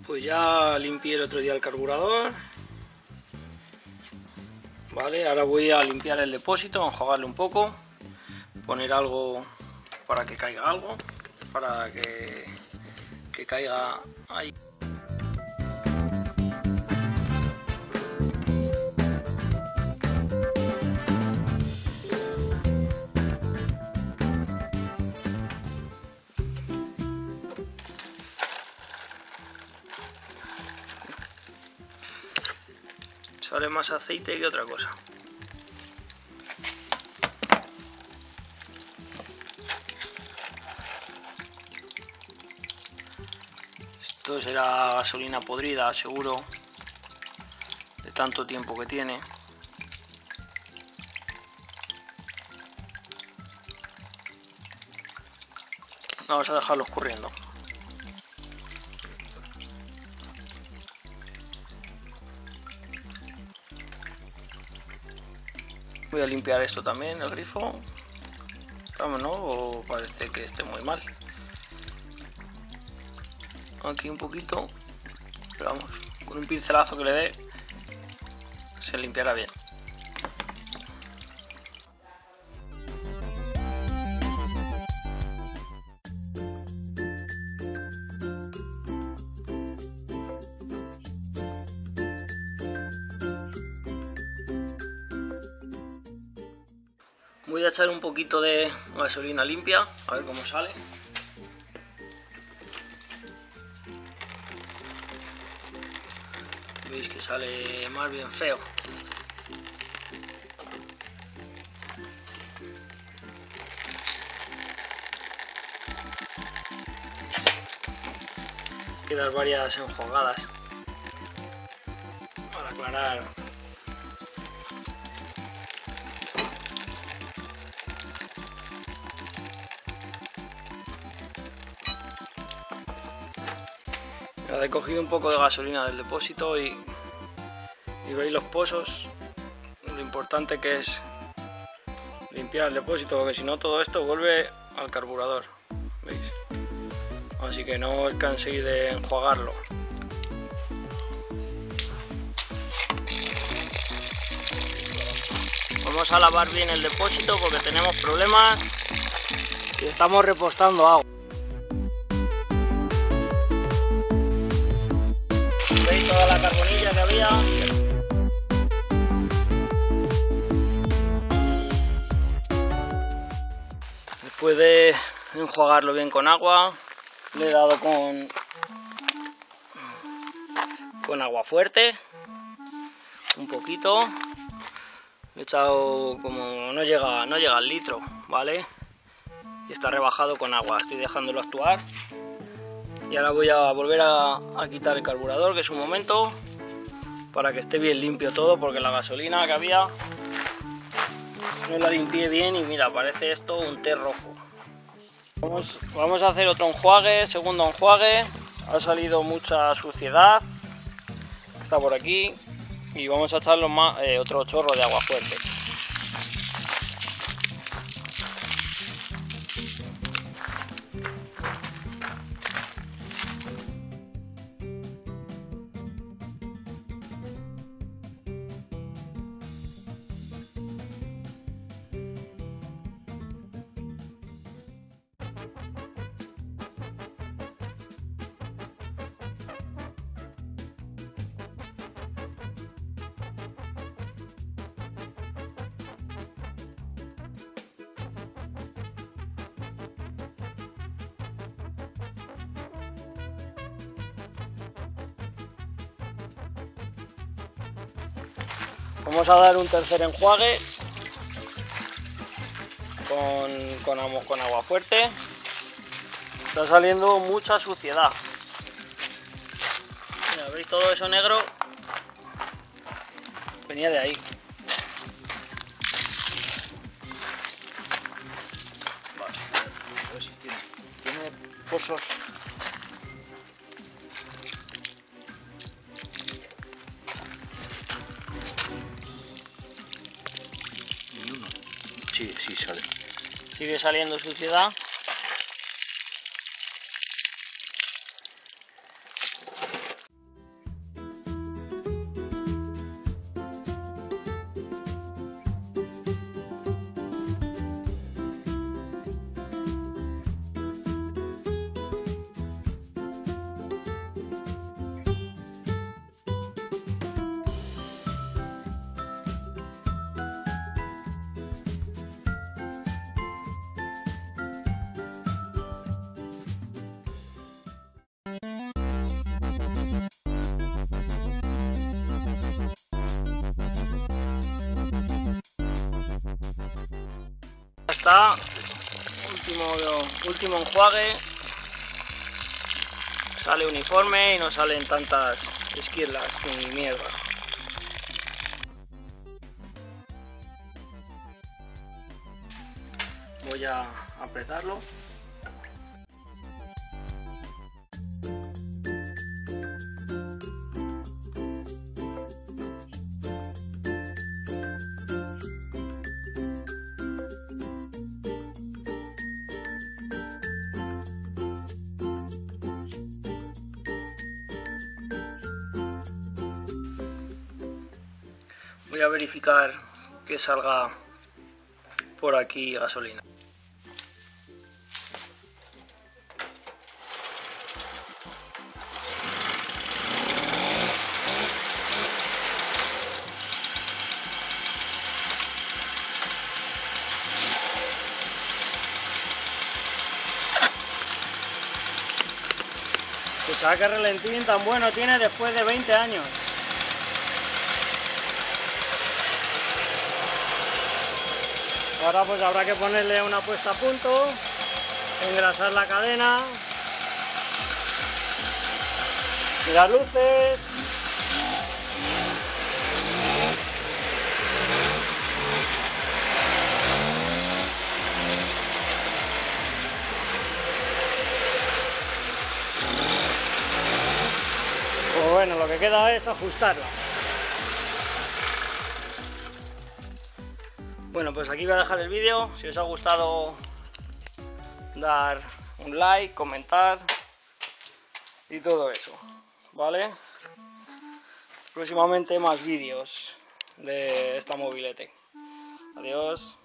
Pues ya limpié el otro día el carburador. Vale, ahora voy a limpiar el depósito, enjuagarle un poco, poner algo para que caiga algo, para que caiga ahí. Sale más aceite que otra cosa. Esto será gasolina podrida, seguro, de tanto tiempo que tiene. Vamos a dejarlo escurriendo. Voy a limpiar esto también, el grifo. Vamos, ¿no? Parece que esté muy mal. Aquí un poquito, pero vamos, con un pincelazo que le dé se limpiará bien. Voy a echar un poquito de gasolina limpia, a ver cómo sale. Veis que sale más bien feo. Hay que dar varias enjuagadas para aclarar. He cogido un poco de gasolina del depósito y veis los pozos. Lo importante que es limpiar el depósito, porque si no todo esto vuelve al carburador, ¿veis? Así que no os canséis de enjuagarlo. Vamos a lavar bien el depósito porque tenemos problemas y estamos repostando agua. ¿Veis toda la carbonilla que había? Después de enjuagarlo bien con agua, le he dado con agua fuerte, un poquito. Le he echado como no llega al litro, ¿vale? Y está rebajado con agua. Estoy dejándolo actuar. Y ahora voy a volver a quitar el carburador, que es un momento, para que esté bien limpio todo, porque la gasolina que había no la limpié bien y mira, parece esto un té rojo. Vamos a hacer otro enjuague, segundo enjuague. Ha salido mucha suciedad, está por aquí, y vamos a echarle otro chorro de agua fuerte. Vamos a dar un tercer enjuague con agua fuerte. Está saliendo mucha suciedad. Mira, ¿veis todo eso negro? Venía de ahí. Vale, a ver si tiene pozos. Sí, sale. Sigue saliendo suciedad. está. Último enjuague. Sale uniforme y no salen tantas esquirlas ni mierda. Voy a apretarlo. Voy a verificar que salga por aquí gasolina. Escuchad qué relentín tan bueno tiene después de 20 años. Ahora pues habrá que ponerle una puesta a punto, engrasar la cadena y las luces. Pues bueno, lo que queda es ajustarla. Bueno, pues aquí voy a dejar el vídeo. Si os ha gustado, dar un like, comentar y todo eso, ¿vale? Próximamente más vídeos de esta mobilete. Adiós.